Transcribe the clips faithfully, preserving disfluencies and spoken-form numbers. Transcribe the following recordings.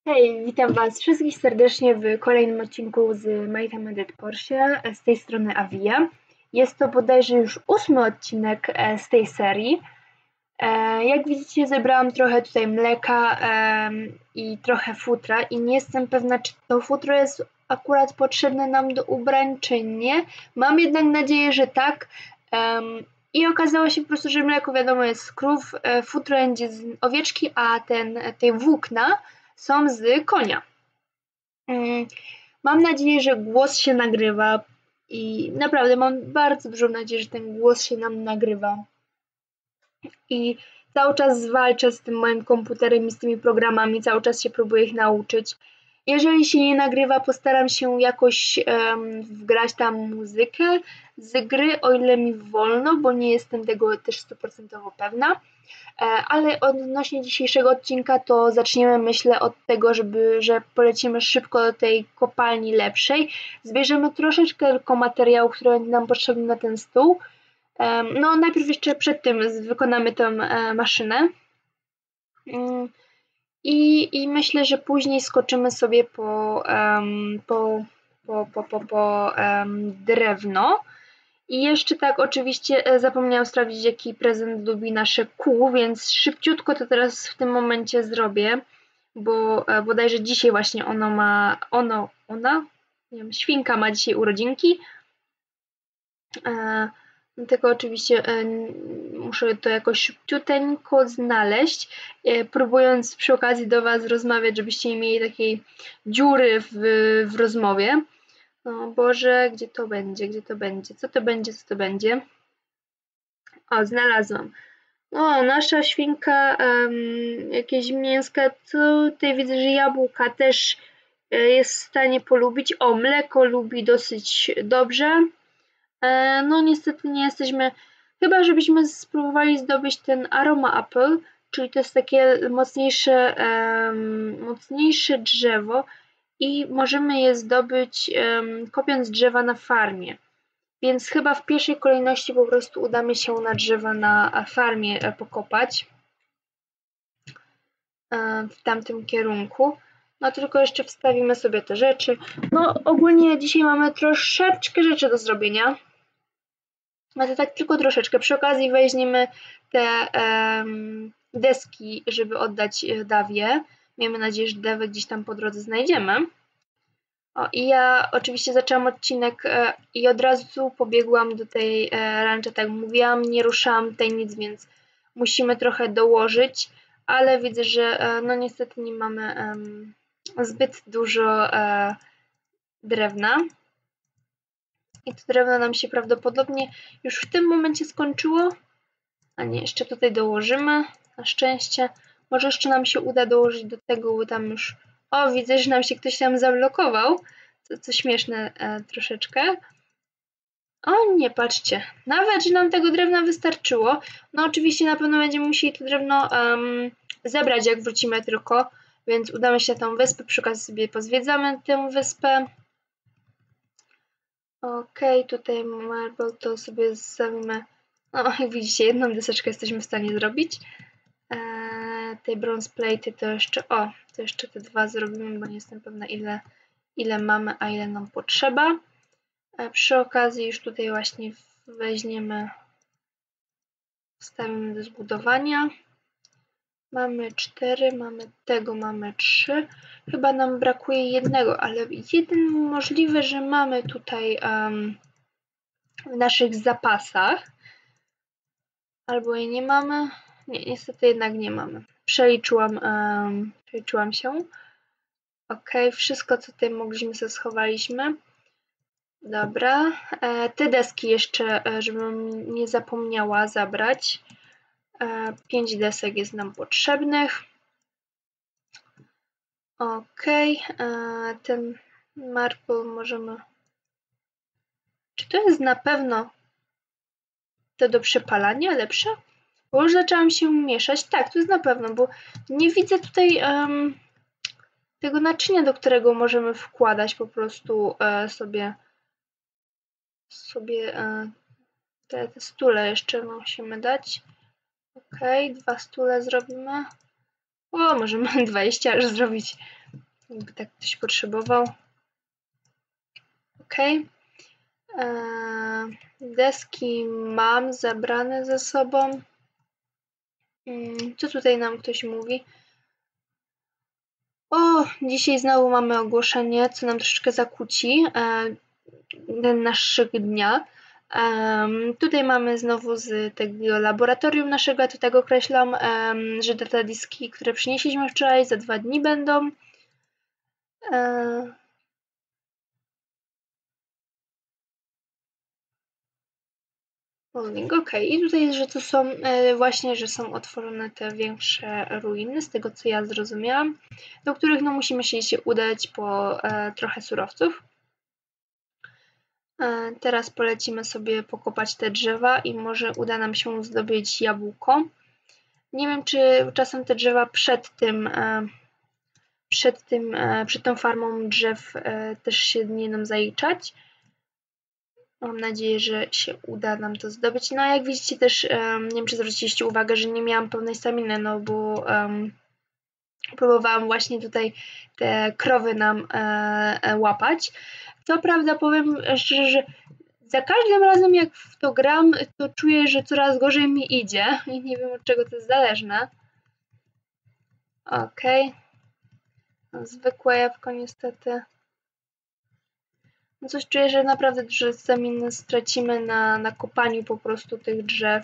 Hej, witam Was wszystkich serdecznie w kolejnym odcinku z My Time Edit Porsche, z tej strony Avia. Jest to bodajże już ósmy odcinek e, z tej serii. E, Jak widzicie, zebrałam trochę tutaj mleka e, i trochę futra i nie jestem pewna, czy to futro jest akurat potrzebne nam do ubrań, czy nie. Mam jednak nadzieję, że tak. Em, I okazało się po prostu, że mleko wiadomo jest z krów, e, futro będzie z owieczki, a ten, te włókna są z konia. Mm, Mam nadzieję, że głos się nagrywa i naprawdę mam bardzo dużą nadzieję, że ten głos się nam nagrywa. I cały czas walczę z tym moim komputerem i z tymi programami, cały czas się próbuję ich nauczyć. Jeżeli się nie nagrywa, postaram się jakoś um, wgrać tam muzykę z gry, o ile mi wolno, bo nie jestem tego też stuprocentowo pewna. Ale odnośnie dzisiejszego odcinka to zaczniemy, myślę, od tego, żeby, że polecimy szybko do tej kopalni lepszej. Zbierzemy troszeczkę tylko materiału, który będzie nam potrzebny na ten stół. No najpierw jeszcze przed tym wykonamy tę maszynę. I, I myślę, że później skoczymy sobie po, po, po, po, po, po drewno. I jeszcze tak, oczywiście zapomniałam sprawdzić, jaki prezent lubi nasze kół, więc szybciutko to teraz w tym momencie zrobię, bo bodajże dzisiaj właśnie ono ma, ono, ona, nie wiem, świnka ma dzisiaj urodzinki. E, tylko oczywiście e, muszę to jakoś szybciuteńko znaleźć, e, próbując przy okazji do Was rozmawiać, żebyście nie mieli takiej dziury w, w rozmowie. O Boże, gdzie to będzie, gdzie to będzie, co to będzie, co to będzie? O, znalazłam. O, nasza świnka, um, jakieś mięska, tutaj widzę, że jabłka też jest w stanie polubić. O, mleko lubi dosyć dobrze. E, no niestety nie jesteśmy, chyba żebyśmy spróbowali zdobyć ten aroma apple, czyli to jest takie mocniejsze, um, mocniejsze drzewo i możemy je zdobyć um, kopiąc drzewa na farmie. Więc chyba w pierwszej kolejności po prostu udamy się na drzewa na farmie pokopać w tamtym kierunku. No tylko jeszcze wstawimy sobie te rzeczy. No ogólnie dzisiaj mamy troszeczkę rzeczy do zrobienia. No to tak tylko troszeczkę. Przy okazji weźmiemy te um, deski, żeby oddać Dawie. Miejmy nadzieję, że Dawę gdzieś tam po drodze znajdziemy. O, i ja oczywiście zaczęłam odcinek e, i od razu pobiegłam do tej e, ranczy, tak jak mówiłam, nie ruszałam tutaj nic, więc musimy trochę dołożyć, ale widzę, że e, no niestety nie mamy e, zbyt dużo e, drewna. I to drewno nam się prawdopodobnie już w tym momencie skończyło. A nie, jeszcze tutaj dołożymy, na szczęście. Może jeszcze nam się uda dołożyć do tego, bo tam już... O, widzę, że nam się ktoś tam zablokował. To, co śmieszne e, troszeczkę. O nie, patrzcie. Nawet, że nam tego drewna wystarczyło. No oczywiście na pewno będziemy musieli to drewno um, zebrać, jak wrócimy tylko. Więc udamy się na tą wyspę. Przy okazji sobie pozwiedzamy tę wyspę. Okej, okay, tutaj marble to sobie zrobimy. No, jak widzicie, jedną deseczkę jesteśmy w stanie zrobić. Eee, tej bronze plate to jeszcze, o, to jeszcze te dwa zrobimy, bo nie jestem pewna ile, ile mamy, a ile nam potrzeba. Eee, przy okazji już tutaj właśnie weźmiemy, wstawimy do zbudowania. Mamy cztery, mamy tego, mamy trzy. Chyba nam brakuje jednego, ale jeden możliwe, że mamy tutaj um, w naszych zapasach. Albo jej nie mamy. Nie, niestety jednak nie mamy. Przeliczyłam, um, przeliczyłam się. Ok, wszystko co tutaj mogliśmy sobie schowaliśmy. Dobra. E, te deski jeszcze, żebym nie zapomniała zabrać. E, pięć desek jest nam potrzebnych. Ok, e, ten marble możemy... Czy to jest na pewno to do przepalania lepsze? Bo już zaczęłam się mieszać. Tak, to jest na pewno, bo nie widzę tutaj um, tego naczynia, do którego możemy wkładać po prostu e, sobie sobie e, te, te stule jeszcze musimy dać. Ok, dwa stule zrobimy. O, możemy dwadzieścia aż zrobić. jakby tak ktoś potrzebował. Ok. Deski mam zabrane ze sobą. Co tutaj nam ktoś mówi? O, dzisiaj znowu mamy ogłoszenie, co nam troszeczkę zakłóci ten naszego dnia. Um, tutaj mamy znowu z tego laboratorium naszego, ja to tak określam, um, że datadiski, które przynieśliśmy wczoraj, za dwa dni będą. Um, Ok, i tutaj jest, że to są e, właśnie, że są otworzone te większe ruiny, z tego co ja zrozumiałam, do których no musimy się dzisiaj udać po e, trochę surowców. E, teraz polecimy sobie pokopać te drzewa i może uda nam się zdobyć jabłko. Nie wiem, czy czasem te drzewa przed tym, e, przed tym, e, przed tą farmą drzew e, też się nie nam zaliczać. Mam nadzieję, że się uda nam to zdobyć. No jak widzicie też, um, nie wiem czy zwróciliście uwagę, że nie miałam pełnej staminy, no bo um, próbowałam właśnie tutaj te krowy nam e, e, łapać. Co prawda powiem szczerze, że za każdym razem jak w to gram, to czuję, że coraz gorzej mi idzie i nie wiem od czego to jest zależne. Okej. Okay. Zwykłe jabłko niestety. No coś czuję, że naprawdę dużo staminy stracimy na, na kopaniu po prostu tych drzew.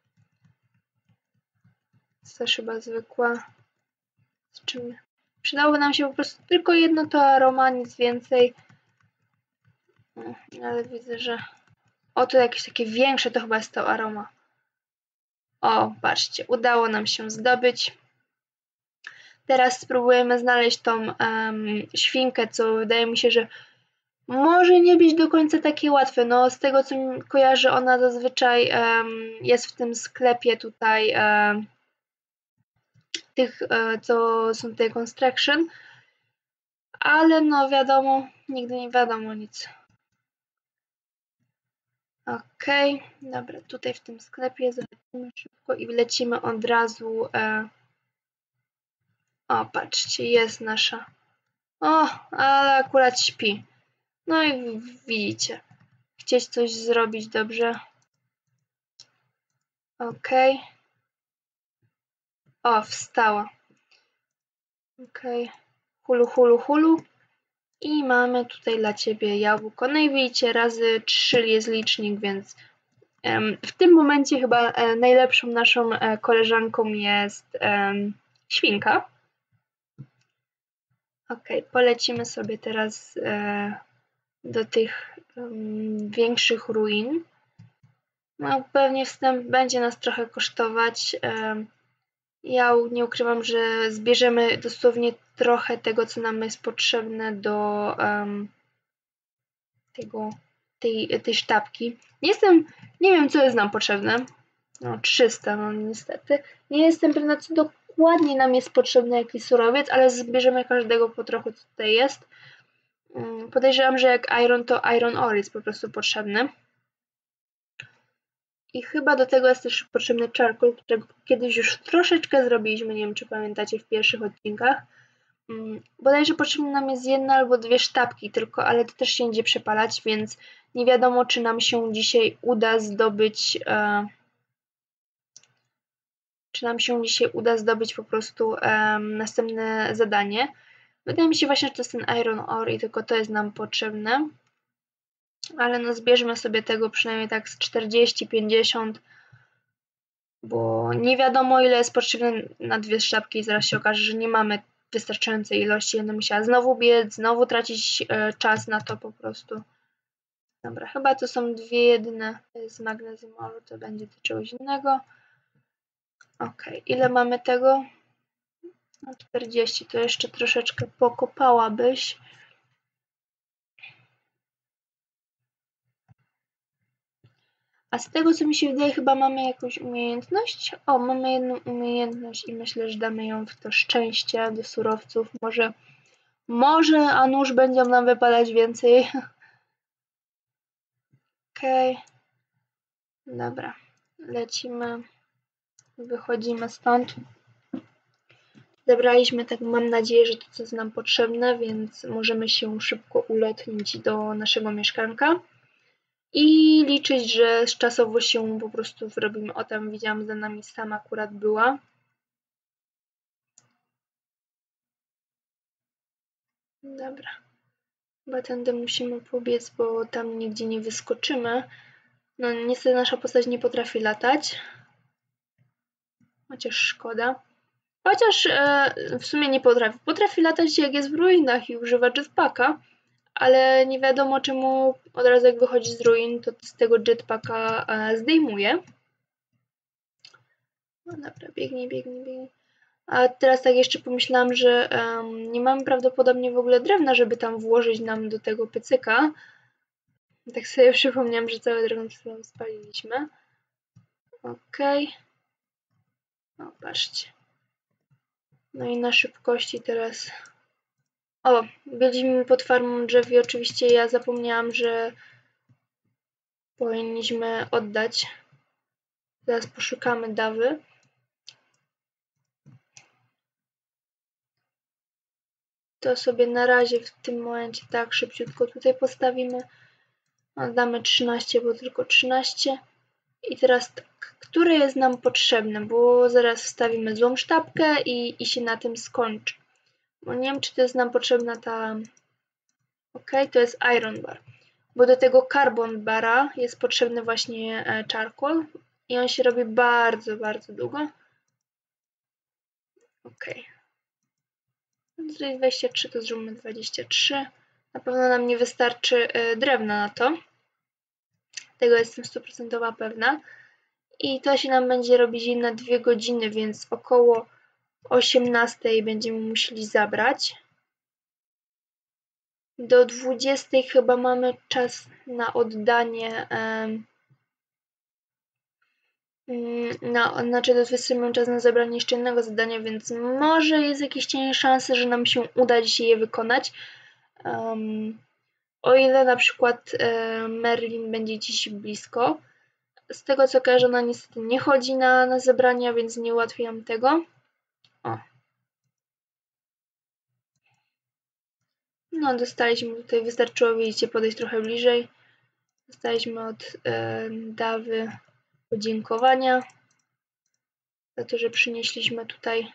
To też chyba zwykła. Z czym? Przydałoby nam się po prostu tylko jedno to aroma, nic więcej. Ale widzę, że... O, to jakieś takie większe to chyba jest to aroma. O, patrzcie, udało nam się zdobyć. Teraz spróbujemy znaleźć tą um, świnkę, co wydaje mi się, że może nie być do końca takie łatwe. No, z tego co mi kojarzę, ona zazwyczaj um, jest w tym sklepie tutaj um, tych, um, co są tutaj construction. Ale no wiadomo, nigdy nie wiadomo nic. Okej, okay, dobra, tutaj w tym sklepie zobaczymy szybko i lecimy od razu. E... O, patrzcie, jest nasza. O, ale akurat śpi. No i widzicie, chcieć coś zrobić dobrze. Okej. Okay. O, wstała. Okej. Okay. Hulu, hulu, hulu. I mamy tutaj dla Ciebie jabłko. No i widzicie, razy trzy jest licznik, więc w tym momencie chyba najlepszą naszą koleżanką jest świnka. Ok, polecimy sobie teraz do tych większych ruin. No, pewnie wstęp będzie nas trochę kosztować. Ja nie ukrywam, że zbierzemy dosłownie trochę tego, co nam jest potrzebne do tego, tej, tej sztabki. Nie jestem, nie wiem, co jest nam potrzebne. No, trzysta, no niestety. Nie jestem pewna, co dokładnie nam jest potrzebny, jaki surowiec, ale zbierzemy każdego po trochu, co tutaj jest. Podejrzewam, że jak iron, to iron ore jest po prostu potrzebny. I chyba do tego jest też potrzebny charcoal, którego kiedyś już troszeczkę zrobiliśmy, nie wiem, czy pamiętacie, w pierwszych odcinkach. Bodajże potrzebne nam jest jedna albo dwie sztabki tylko, ale to też się będzie przepalać, więc nie wiadomo, czy nam się dzisiaj uda zdobyć... E, czy nam się dzisiaj uda zdobyć po prostu um, następne zadanie. Wydaje mi się właśnie, że to jest ten iron ore i tylko to jest nam potrzebne. Ale no zbierzmy sobie tego przynajmniej tak z czterdzieści pięćdziesiąt, bo nie wiadomo ile jest potrzebne na dwie sztabki i zaraz się okaże, że nie mamy wystarczającej ilości. Będę musiała znowu biec, znowu tracić e, czas na to po prostu. Dobra, chyba to są dwie jedyne z magnesium ore, to będzie to czegoś innego. Ok, ile mamy tego? No czterdzieści, to jeszcze troszeczkę pokopałabyś. A z tego co mi się wydaje, chyba mamy jakąś umiejętność. O, mamy jedną umiejętność i myślę, że damy ją w to szczęście do surowców. Może, może, a nuż będą nam wypadać więcej. Okej. Okay. Dobra, lecimy. Wychodzimy stąd. Zebraliśmy, tak mam nadzieję, że to co jest nam potrzebne, więc możemy się szybko ulotnić do naszego mieszkanka i liczyć, że czasowo się po prostu wyrobimy. O, tam widziałam, za nami sama akurat była. Dobra. Chyba tędy musimy pobiec, bo tam nigdzie nie wyskoczymy. No niestety nasza postać nie potrafi latać. Chociaż szkoda. Chociaż e, w sumie nie potrafi. Potrafi latać jak jest w ruinach i używa jetpacka, ale nie wiadomo czemu od razu jak wychodzi z ruin, to z tego jetpacka e, zdejmuje. No dobra, biegnij, biegnij, biegnij. A teraz tak jeszcze pomyślałam, że um, nie mamy prawdopodobnie w ogóle drewna, żeby tam włożyć nam do tego piecyka. Tak sobie przypomniałam, że całe drewno przed chwilą spaliliśmy. Okej. Okay. O, patrzcie. No i na szybkości teraz... O, byliśmy pod farmą drzew i oczywiście ja zapomniałam, że powinniśmy oddać. Zaraz poszukamy dawy. To sobie na razie w tym momencie tak szybciutko tutaj postawimy. Oddamy trzynaście, bo tylko trzynaście. I teraz tak, które jest nam potrzebne, bo zaraz wstawimy złą sztabkę i, i się na tym skończy. Bo nie wiem, czy to jest nam potrzebna ta... Ok, to jest iron bar. Bo do tego carbon bara jest potrzebny właśnie charcoal i on się robi bardzo, bardzo długo. Ok. Tutaj dwadzieścia trzy, to zróbmy dwadzieścia trzy. Na pewno nam nie wystarczy drewna na to. Tego jestem stuprocentowa pewna. I to się nam będzie robić na dwie godziny, więc około osiemnastej będziemy musieli zabrać. Do dwudziestej chyba mamy czas na oddanie, na, znaczy do dwudziestej mamy czas na zebranie jeszcze innego zadania, więc może jest jakieś cień szansy, że nam się uda dzisiaj je wykonać. Um, o ile na przykład um, Merlin będzie dziś blisko. Z tego co kojarzę, ona niestety nie chodzi na, na zebrania, więc nie ułatwiam tego. O. No, dostaliśmy tutaj, wystarczyło, widzicie, podejść trochę bliżej. Dostaliśmy od e, Dawy podziękowania za to, że przynieśliśmy tutaj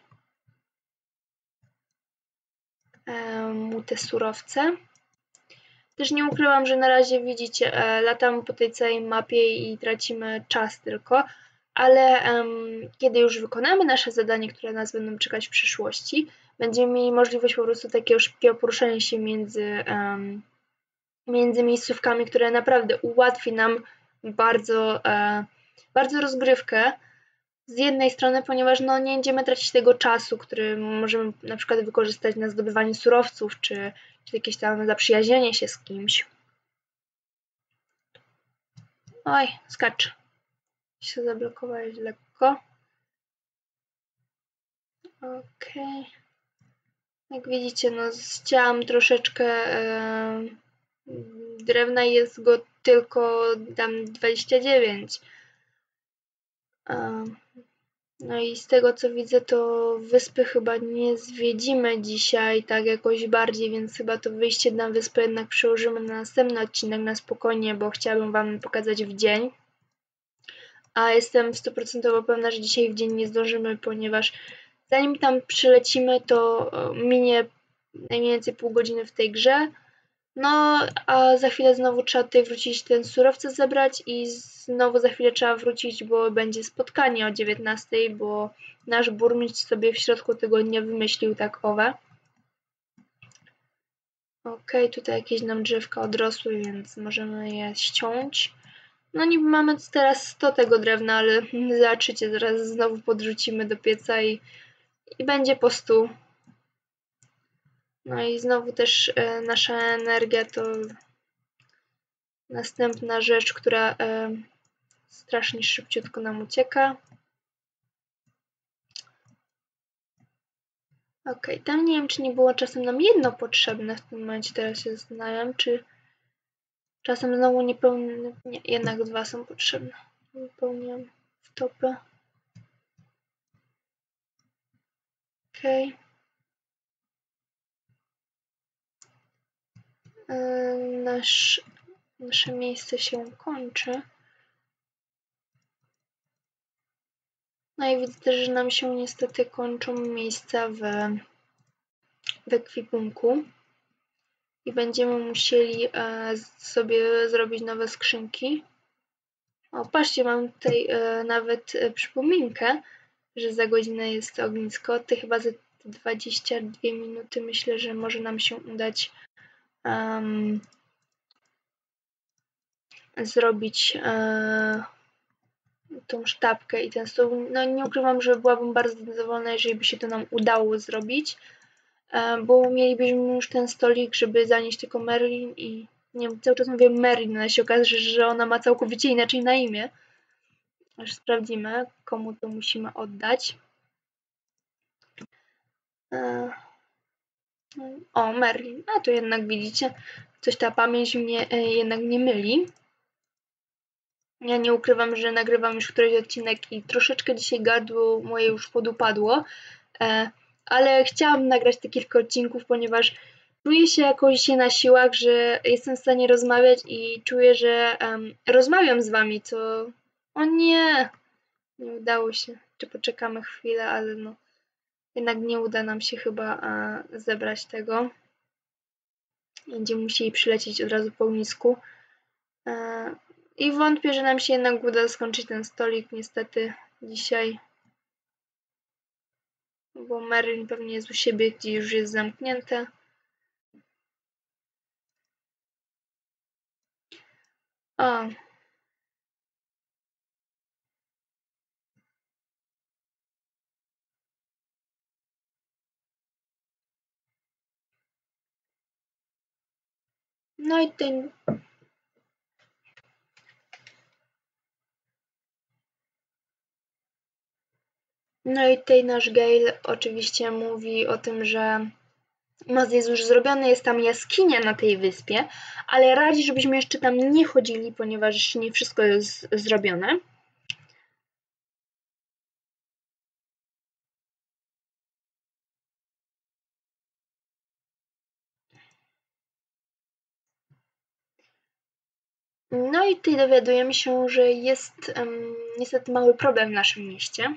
e, mu te surowce. Też nie ukrywam, że na razie widzicie, e, latamy po tej całej mapie i tracimy czas tylko, ale um, kiedy już wykonamy nasze zadanie, które nas będą czekać w przyszłości, będziemy mieli możliwość po prostu takiego szybkiego poruszania się między, um, między miejscówkami, które naprawdę ułatwi nam bardzo, e, bardzo rozgrywkę. Z jednej strony, ponieważ no, nie będziemy tracić tego czasu, który możemy na przykład wykorzystać na zdobywanie surowców, czy, czy jakieś tam zaprzyjaźnienie się z kimś. Oj, skacz. Się zablokowałeś lekko. Okej. Okay. Jak widzicie, no zcięłam troszeczkę e, drewna, jest go tylko tam dwadzieścia dziewięć. E, No i z tego co widzę, to wyspy chyba nie zwiedzimy dzisiaj tak jakoś bardziej, więc chyba to wyjście na wyspę jednak przełożymy na następny odcinek na spokojnie, bo chciałabym Wam pokazać w dzień. A jestem stuprocentowo pewna, że dzisiaj w dzień nie zdążymy, ponieważ zanim tam przylecimy, to minie najmniej więcej pół godziny w tej grze. No, a za chwilę znowu trzeba tutaj wrócić ten surowce zebrać i znowu za chwilę trzeba wrócić, bo będzie spotkanie o dziewiętnastej, bo nasz burmistrz sobie w środku tygodnia wymyślił tak owe. Ok, tutaj jakieś nam drzewka odrosły, więc możemy je ściąć. No niby mamy teraz sto tego drewna, ale zobaczycie, zaraz znowu podrzucimy do pieca i, i będzie po stu. No i znowu też e, nasza energia to następna rzecz, która e, strasznie szybciutko nam ucieka. Ok, tam nie wiem, czy nie było czasem nam jedno potrzebne w tym momencie, teraz się zastanawiam, czy czasem znowu niepełne, nie, jednak dwa są potrzebne. Wypełniam wtopę. Okej. Okay. Nasz, nasze miejsce się kończy. No i widzę też, że nam się niestety kończą miejsca w, w ekwipunku. I będziemy musieli e, sobie zrobić nowe skrzynki. O, patrzcie, mam tutaj e, nawet e, przypominkę, że za godzinę jest ognisko. To chyba za dwadzieścia dwie minuty myślę, że może nam się udać um, zrobić e, tą sztabkę i ten stół. No nie ukrywam, że byłabym bardzo zadowolona, jeżeli by się to nam udało zrobić, e, bo mielibyśmy już ten stolik, żeby zanieść tylko Merlin i nie wiem, cały czas mówię Merlin, ale się okaże, że ona ma całkowicie inaczej na imię. Aż sprawdzimy, komu to musimy oddać. E, o, Merlin. A tu jednak widzicie, coś ta pamięć mnie e, jednak nie myli. Ja nie ukrywam, że nagrywam już któryś odcinek i troszeczkę dzisiaj gardło moje już podupadło, e, ale chciałam nagrać te kilka odcinków, ponieważ czuję się jakoś dzisiaj na siłach, że jestem w stanie rozmawiać i czuję, że um, rozmawiam z wami, co... O nie! Nie udało się. Czy poczekamy chwilę, ale no jednak nie uda nam się chyba a, zebrać tego. Będziemy musieli przylecieć od razu po ognisku. E, I wątpię, że nam się jednak uda skończyć ten stolik niestety dzisiaj. Bo Merlin pewnie jest u siebie, gdzie już jest zamknięte. O. No i ten... No i tutaj nasz Gale oczywiście mówi o tym, że most jest już zrobiony, jest tam jaskinia na tej wyspie, ale radzi, żebyśmy jeszcze tam nie chodzili, ponieważ jeszcze nie wszystko jest zrobione. No i tutaj dowiadujemy się, że jest um, niestety mały problem w naszym mieście.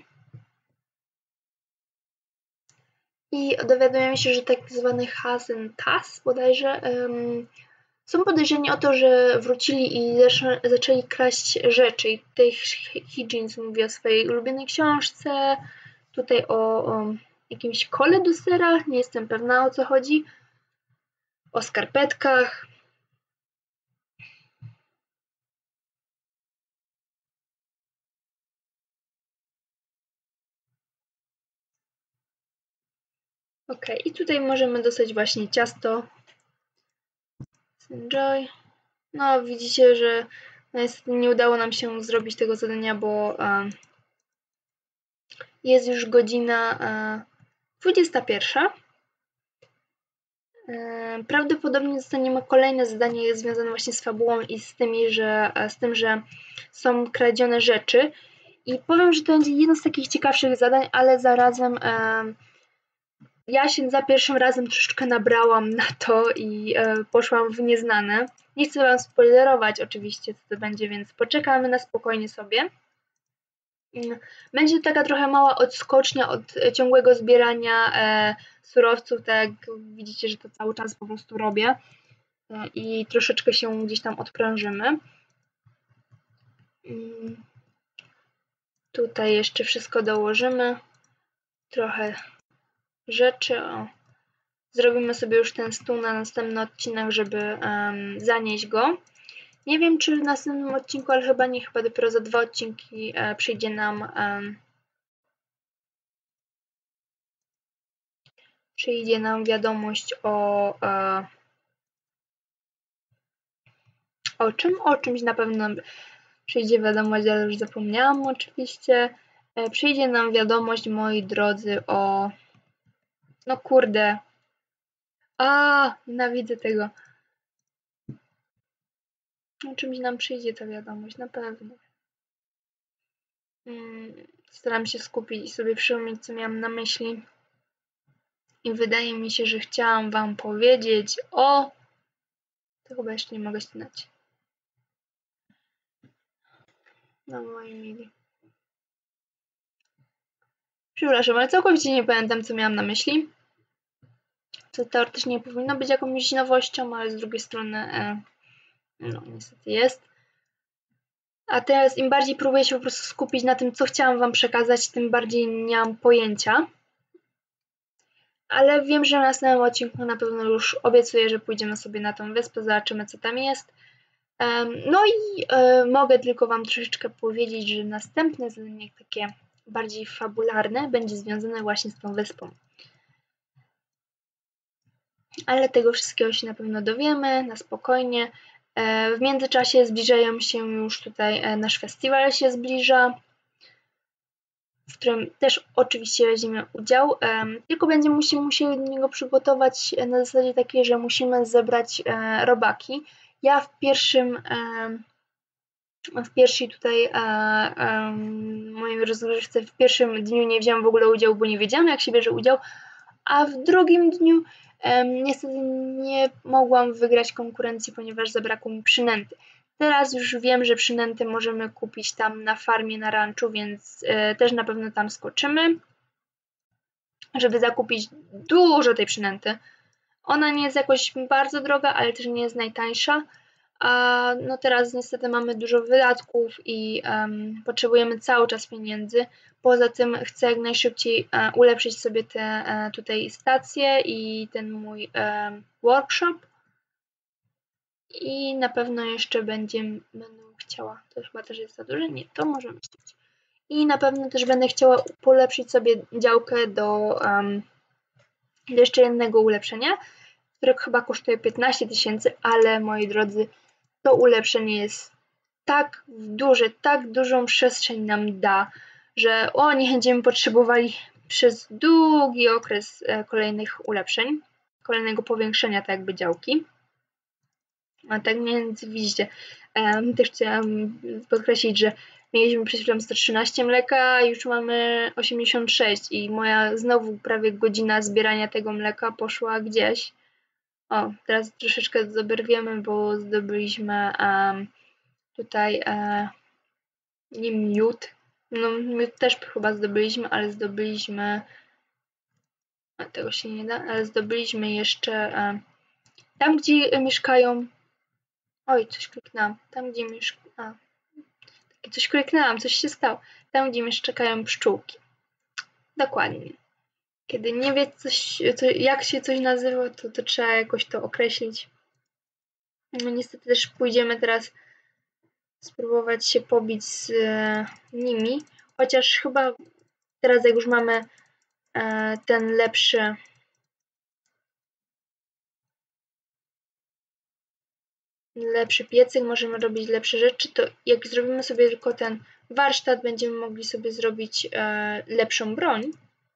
I dowiadujemy się, że tak zwany Hazen Tas bodajże um, są podejrzeni o to, że wrócili i zaczę, zaczęli kraść rzeczy. I tutaj Higgins mówi o swojej ulubionej książce, tutaj o, o jakimś kole do sera, nie jestem pewna o co chodzi, o skarpetkach. Ok, i tutaj możemy dostać właśnie ciasto. Enjoy. No widzicie, że niestety nie udało nam się zrobić tego zadania, bo um, jest już godzina um, dwudziesta pierwsza. Um, prawdopodobnie dostaniemy kolejne zadanie związane właśnie z fabułą i z, tymi, że, z tym, że są kradzione rzeczy. I powiem, że to będzie jedno z takich ciekawszych zadań, ale zarazem um, ja się za pierwszym razem troszeczkę nabrałam na to i e, poszłam w nieznane. Nie chcę wam spoilerować oczywiście, co to będzie, więc poczekamy na spokojnie sobie. Będzie taka trochę mała odskocznia od ciągłego zbierania e, surowców, tak jak widzicie, że to cały czas po prostu robię e, i troszeczkę się gdzieś tam odprężymy. Mm. Tutaj jeszcze wszystko dołożymy, trochę rzeczy. O. Zrobimy sobie już ten stół na następny odcinek, żeby um, zanieść go. Nie wiem, czy w następnym odcinku, ale chyba nie, chyba dopiero za dwa odcinki e, przyjdzie nam um, przyjdzie nam wiadomość o e, o czym? O czymś na pewno przyjdzie wiadomość, ale już zapomniałam oczywiście. E, przyjdzie nam wiadomość, moi drodzy, o... No kurde. A, nienawidzę tego. O czymś nam przyjdzie ta wiadomość, na pewno. Hmm, staram się skupić i sobie przypomnieć, co miałam na myśli. I wydaje mi się, że chciałam Wam powiedzieć o... To chyba jeszcze nie mogę ścinać. No moi mili. Przepraszam, ale całkowicie nie pamiętam, co miałam na myśli. Co teoretycznie nie powinno być jakąś nowością, ale z drugiej strony, e, no niestety jest. A teraz im bardziej próbuję się po prostu skupić na tym, co chciałam Wam przekazać, tym bardziej nie mam pojęcia. Ale wiem, że w następnym odcinku na pewno już obiecuję, że pójdziemy sobie na tą wyspę, zobaczymy, co tam jest. No i e, mogę tylko Wam troszeczkę powiedzieć, że następne zadanie, takie bardziej fabularne, będzie związane właśnie z tą wyspą. Ale tego wszystkiego się na pewno dowiemy, na spokojnie. E, w międzyczasie zbliżają się już tutaj, e, nasz festiwal się zbliża, w którym też oczywiście weźmiemy udział, e, tylko będziemy musieli, musieli do niego przygotować na zasadzie takiej, że musimy zebrać e, robaki. Ja w pierwszym, e, w pierwszej tutaj e, e, mojej rozgrywce, w pierwszym dniu nie wziąłem w ogóle udziału, bo nie wiedziałam, jak się bierze udział, a w drugim dniu e, niestety nie mogłam wygrać konkurencji, ponieważ zabrakło mi przynęty. Teraz już wiem, że przynęty możemy kupić tam na farmie, na ranczu, więc e, też na pewno tam skoczymy, żeby zakupić dużo tej przynęty. Ona nie jest jakoś bardzo droga, ale też nie jest najtańsza. A no teraz niestety mamy dużo wydatków i um, potrzebujemy cały czas pieniędzy. Poza tym chcę jak najszybciej e, ulepszyć sobie te e, tutaj stacje i ten mój e, workshop. I na pewno jeszcze będzie, będę chciała, to chyba też jest za duże, nie, to możemy ściąć. I na pewno też będę chciała polepszyć sobie działkę do, um, do jeszcze jednego ulepszenia, które chyba kosztuje piętnaście tysięcy, ale moi drodzy, to ulepszenie jest tak duże, tak dużą przestrzeń nam da, że o, nie będziemy potrzebowali przez długi okres e, kolejnych ulepszeń, kolejnego powiększenia tak jakby działki. A tak więc widzicie, e, też chciałam podkreślić, że mieliśmy przed chwilą sto trzynaście mleka, a już mamy osiemdziesiąt sześć i moja znowu prawie godzina zbierania tego mleka poszła gdzieś. O, teraz troszeczkę zoberwiemy, bo zdobyliśmy um, tutaj e, nie miód. No miód też chyba zdobyliśmy, ale zdobyliśmy, a tego się nie da, ale zdobyliśmy jeszcze e, tam, gdzie mieszkają, oj, coś kliknęłam, tam, gdzie mieszkają, takie coś kliknęłam, coś się stało, tam, gdzie mieszkają pszczółki. Dokładnie. Kiedy nie wie, coś, co, jak się coś nazywa, to, to trzeba jakoś to określić. No niestety też pójdziemy teraz spróbować się pobić z e, nimi, chociaż chyba teraz jak już mamy e, ten lepszy lepszy piecyk, możemy robić lepsze rzeczy, to jak zrobimy sobie tylko ten warsztat, będziemy mogli sobie zrobić e, lepszą broń.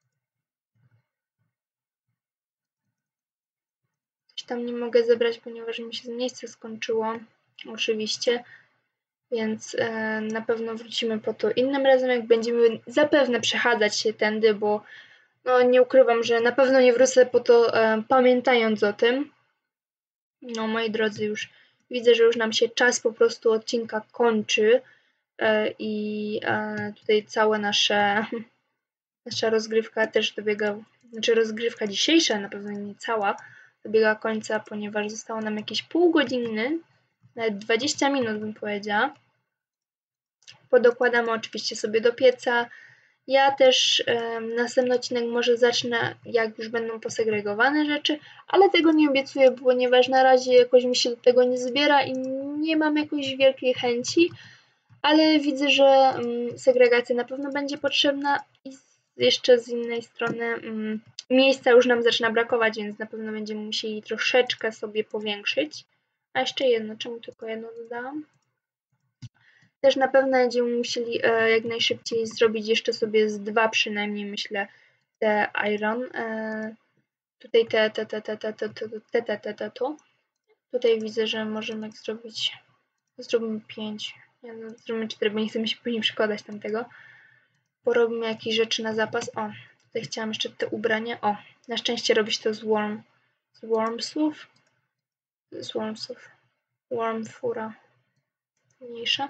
Coś tam nie mogę zebrać, ponieważ mi się miejsce skończyło, oczywiście. Więc e, na pewno wrócimy po to innym razem, jak będziemy zapewne przechadzać się tędy, bo no, nie ukrywam, że na pewno nie wrócę po to e, pamiętając o tym. No moi drodzy, już widzę, że już nam się czas po prostu odcinka kończy e, i e, tutaj cała nasza, nasza rozgrywka też dobiega, znaczy rozgrywka dzisiejsza, na pewno nie cała, dobiega końca, ponieważ zostało nam jakieś pół godziny, nawet dwadzieścia minut bym powiedziała. Podokładamy oczywiście sobie do pieca. Ja też e, następny odcinek może zacznę, jak już będą posegregowane rzeczy, ale tego nie obiecuję, ponieważ na razie jakoś mi się do tego nie zbiera i nie mam jakiejś wielkiej chęci, ale widzę, że mm, segregacja na pewno będzie potrzebna i jeszcze z innej strony mm, miejsca już nam zaczyna brakować, więc na pewno będziemy musieli troszeczkę sobie powiększyć. A jeszcze jedno, czemu tylko jedno dodałam? Też na pewno będziemy musieli e, jak najszybciej zrobić jeszcze sobie z dwa przynajmniej, myślę, te iron. E, tutaj te, te, te, te, te, te, te, te, te, te, te, to. Tutaj widzę, że możemy zrobić, zrobimy pięć, ja, no, zrobimy cztery, bo nie chcemy się później przekładać tamtego. Porobimy jakieś rzeczy na zapas. O, tutaj chciałam jeszcze te ubrania. O, Na szczęście robić to z worm, z wormsów, z wormsów, wormfura, mniejsza.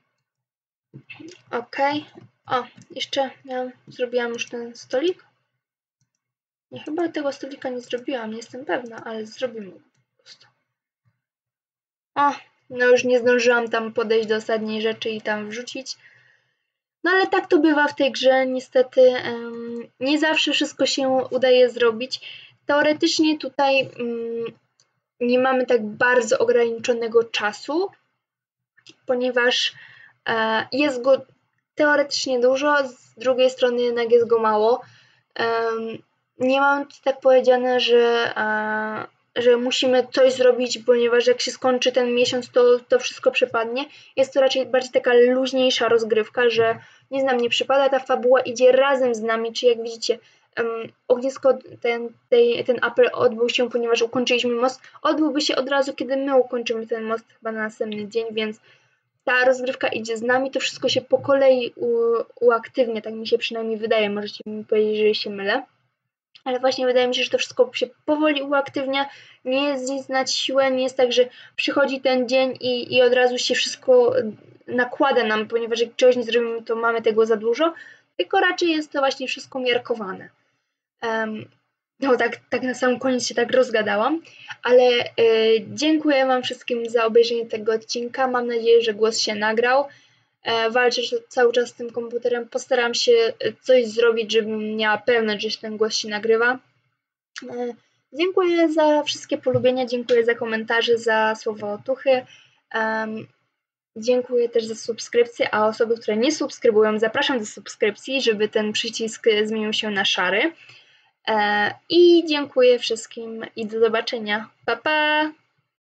Ok, o, jeszcze miałam, zrobiłam już ten stolik. Nie, chyba tego stolika nie zrobiłam, nie jestem pewna, ale zrobimy go po prostu. O, no już nie zdążyłam tam podejść do ostatniej rzeczy i tam wrzucić. No ale tak to bywa w tej grze, niestety um, nie zawsze wszystko się udaje zrobić. Teoretycznie tutaj um, nie mamy tak bardzo ograniczonego czasu, ponieważ e, jest go teoretycznie dużo, z drugiej strony jednak jest go mało. Um, nie mam tak powiedziane, że, e, że musimy coś zrobić, ponieważ jak się skończy ten miesiąc, to, to wszystko przepadnie. Jest to raczej bardziej taka luźniejsza rozgrywka, że nie znam, nie przypada, ta fabuła idzie razem z nami, czy jak widzicie, um, ognisko, ten, tej, ten apel odbył się, ponieważ ukończyliśmy most, odbyłby się od razu, kiedy my ukończymy ten most, chyba na następny dzień, więc ta rozgrywka idzie z nami, to wszystko się po kolei u, uaktywnia, tak mi się przynajmniej wydaje, możecie mi powiedzieć, jeżeli się mylę. Ale właśnie wydaje mi się, że to wszystko się powoli uaktywnia, nie jest nic na siłę, nie jest tak, że przychodzi ten dzień i, i od razu się wszystko nakłada nam, ponieważ jak czegoś nie zrobimy, to mamy tego za dużo, tylko raczej jest to właśnie wszystko miarkowane. Um, no tak, tak na sam koniec się tak rozgadałam, ale y, dziękuję Wam wszystkim za obejrzenie tego odcinka, mam nadzieję, że głos się nagrał. E, walczę cały czas z tym komputerem, postaram się coś zrobić, żebym miała pewność, że ten głos się nagrywa. E, dziękuję za wszystkie polubienia, dziękuję za komentarze, za słowa otuchy. Um, dziękuję też za subskrypcję, a osoby, które nie subskrybują, zapraszam do subskrypcji, żeby ten przycisk zmienił się na szary. E, I dziękuję wszystkim i do zobaczenia. Pa, pa!